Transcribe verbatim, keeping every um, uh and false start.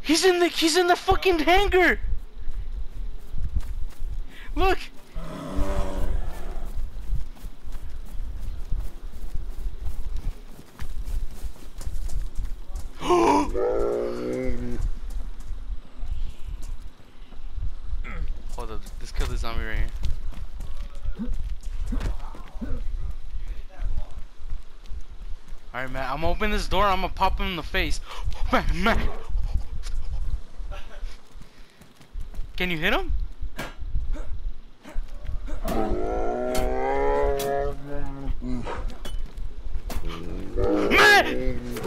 He's in the he's in the fucking hangar. Look. Hold up, let's kill this zombie right here. Alright, man, I'm gonna open this door, I'm gonna pop him in the face. Man, man. Can you hit him? Man!